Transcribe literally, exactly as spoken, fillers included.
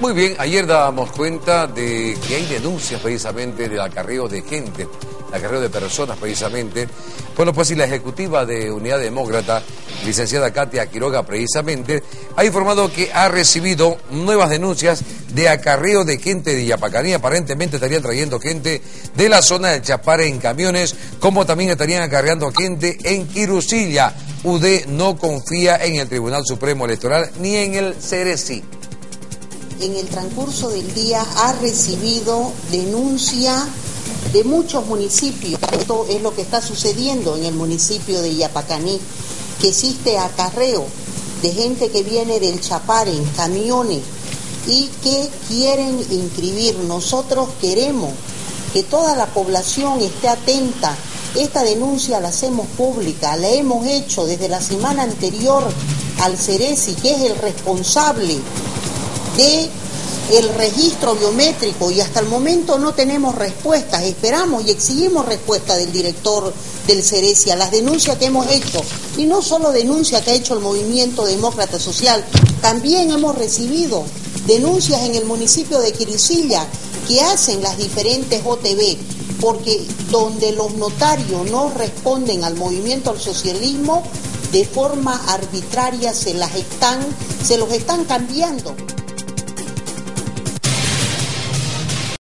Muy bien, ayer dábamos cuenta de que hay denuncias precisamente del acarreo de gente, el acarreo de personas precisamente. Bueno, pues si la ejecutiva de Unidad Demócrata, licenciada Katia Quiroga, precisamente, ha informado que ha recibido nuevas denuncias de acarreo de gente de Yapacaní. Aparentemente estarían trayendo gente de la zona del Chapare en camiones, como también estarían acarreando gente en Quirucilla. U D no confía en el Tribunal Supremo Electoral ni en el Ceresi. En el transcurso del día ha recibido denuncia de muchos municipios. Esto es lo que está sucediendo en el municipio de Yapacaní, que existe acarreo de gente que viene del Chapare en camiones y que quieren inscribir. Nosotros queremos que toda la población esté atenta. Esta denuncia la hacemos pública, la hemos hecho desde la semana anterior al Ceresi, que es el responsable de el registro biométrico, y hasta el momento no tenemos respuestas. Esperamos y exigimos respuesta del director del Ceresi a las denuncias que hemos hecho, y no solo denuncias que ha hecho el Movimiento Demócrata Social, también hemos recibido denuncias en el municipio de Quirucilla que hacen las diferentes O T B, porque donde los notarios no responden al movimiento al socialismo, de forma arbitraria se las están, se los están cambiando.